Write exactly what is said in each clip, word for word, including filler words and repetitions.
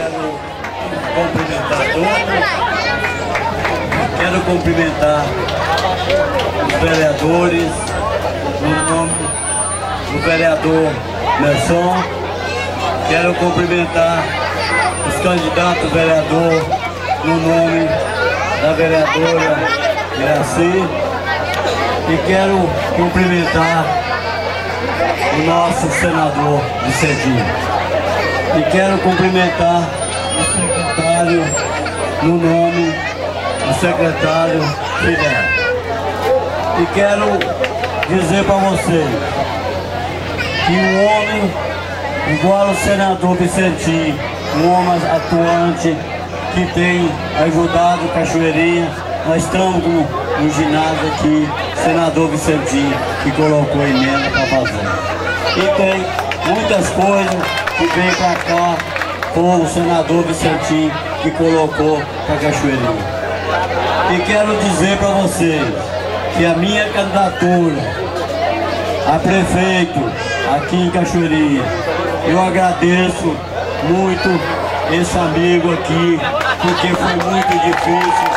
quero cumprimentar todos. Quero cumprimentar os vereadores, no nome do vereador Merson. Quero cumprimentar os candidatos vereador no nome da vereadora Iraci. E quero cumprimentar o nosso senador de Sergipe. E quero cumprimentar o secretário no nome do secretário Fidel. E quero dizer para vocês que um homem igual o senador Vicentinho, um homem atuante que tem ajudado Cachoeirinha, nós estamos com um ginásio aqui, senador Vicentinho, que colocou emenda para fazer. E tem muitas coisas que vem para cá, foi o senador Vicentinho que colocou para Cachoeirinha. E quero dizer para vocês que a minha candidatura a prefeito aqui em Cachoeirinha, eu agradeço muito esse amigo aqui, porque foi muito difícil.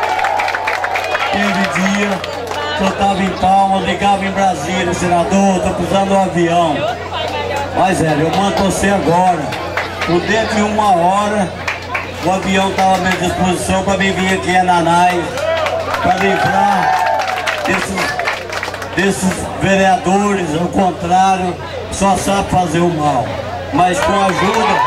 Teve dia que eu estava em Palmas, ligava em Brasília, senador, estou precisando de um avião. Mas, velho, eu mando você agora. Por dentro de uma hora, o avião estava à minha disposição para me vir aqui em Ananás, para livrar desses, desses vereadores, ao contrário, só sabe fazer o mal. Mas com a ajuda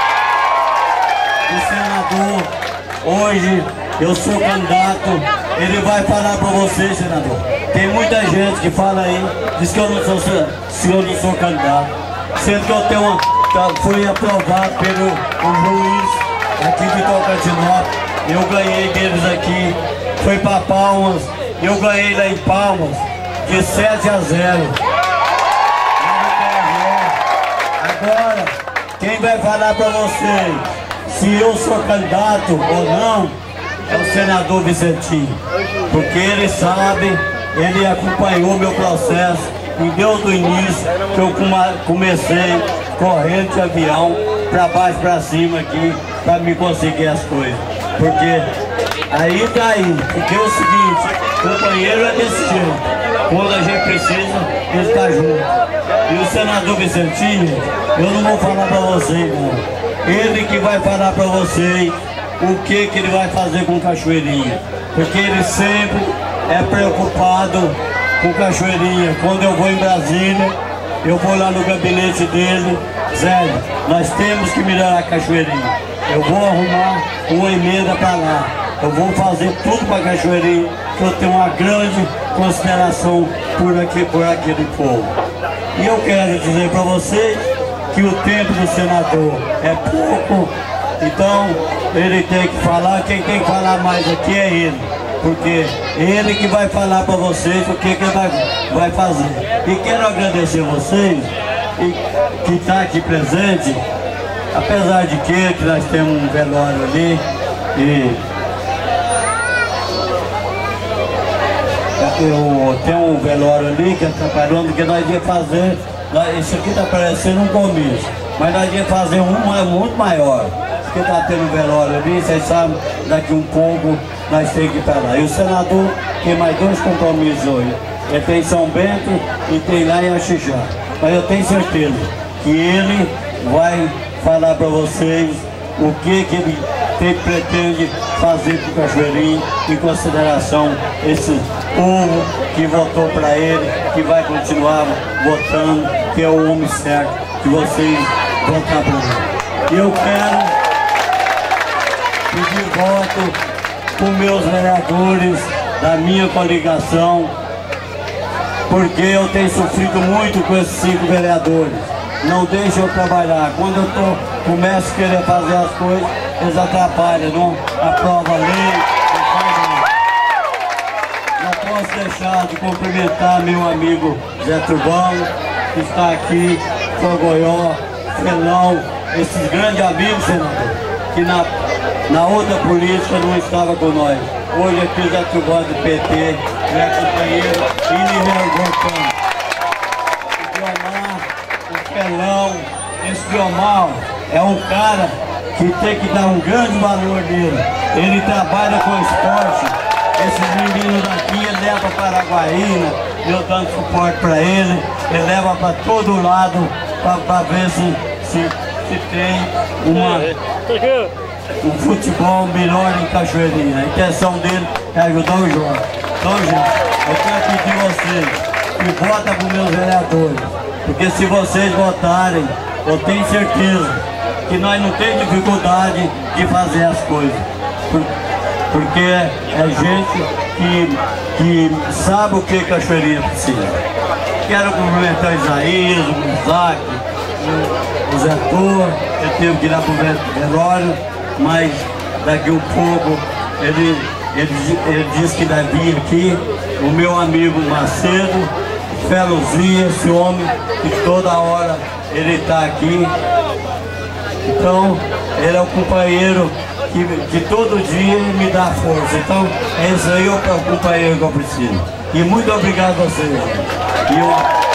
do senador, hoje eu sou candidato, ele vai falar para você, senador. Tem muita gente que fala aí, diz que eu não sou, se eu não sou candidato, sendo que eu tenho uma, fui aprovado pelo um juiz aqui de Tocantinópolis, eu ganhei deles aqui, foi para Palmas, eu ganhei lá em Palmas de sete a zero. Agora, quem vai falar para vocês se eu sou candidato ou não é o senador Vicentinho, porque ele sabe, ele acompanhou meu processo e desde o início que eu comecei correndo de avião para baixo para cima aqui para me conseguir as coisas, porque aí tá aí, porque é o seguinte, companheiro é desse jeito, quando a gente precisa, ele está junto. E o senador Vicentinho, eu não vou falar para vocês não, ele que vai falar para vocês o que que ele vai fazer com Cachoeirinha, porque ele sempre é preocupado com Cachoeirinha. Quando eu vou em Brasília, eu vou lá no gabinete dele, Zé, nós temos que melhorar a Cachoeirinha, eu vou arrumar uma emenda para lá, eu vou fazer tudo para Cachoeirinha, que eu tenho uma grande consideração por, aqui, por aquele povo. E eu quero dizer para vocês que o tempo do senador é pouco, então ele tem que falar, quem tem que falar mais aqui é ele, porque ele que vai falar para vocês o que, que ele vai, vai fazer. E quero agradecer vocês e, que está aqui presente, apesar de que, que nós temos um velório ali e eu tenho um velório ali que é atrapalhando, que nós ia fazer, isso aqui está parecendo um comício, mas nós ia fazer um muito maior, porque está tendo um velório ali, vocês sabem, daqui um pouco nós temos que ir para lá. E o senador tem mais dois compromissos hoje, ele tem em São Bento e tem lá em Axixá, mas eu tenho certeza que ele vai falar para vocês o que, que ele tem, pretende fazer com o Cachoeirinha, em consideração esse povo que votou para ele, que vai continuar votando, que é o homem certo, que vocês votar para ele. E eu quero pedir voto para os meus vereadores da minha coligação, porque eu tenho sofrido muito com esses cinco vereadores. Não deixam eu trabalhar. Quando eu tô, começo a querer fazer as coisas, eles atrapalham, não aprovam a lei, não fazem nada. Não posso deixar de cumprimentar meu amigo Zé Turbano, que está aqui, Fogoió, Felão, esses grandes amigos, senador, que na, na outra política não estava com nós. Hoje aqui o Zé Turbano do P T, meu companheiro, e me voltando. O Felão, esse Biomar é um cara que tem que dar um grande valor dele. Ele trabalha com esporte. Esses meninos daqui, ele leva para Araguaína, eu dando suporte para ele, ele leva para todo lado para ver se, se, se tem uma, um futebol melhor em Cachoeirinha. A intenção dele é ajudar o jovem. Então, gente, eu quero pedir a vocês que votem para os meus vereadores, porque se vocês votarem, eu tenho certeza que nós não temos dificuldade de fazer as coisas. Por, porque é gente que, que sabe o que Cachoeirinha precisa. Quero cumprimentar o Isaías, o Isaac, o Zé Tor. Eu tive que ir lá para o velório, mas daqui um pouco ele, ele, ele disse que vai vir aqui. O meu amigo Macedo, Felozinha, esse homem que toda hora ele está aqui. Então, ele é o companheiro Que, que todo dia me dá força. Então, é isso aí, o companheiro que eu preciso. E muito obrigado a vocês. E eu...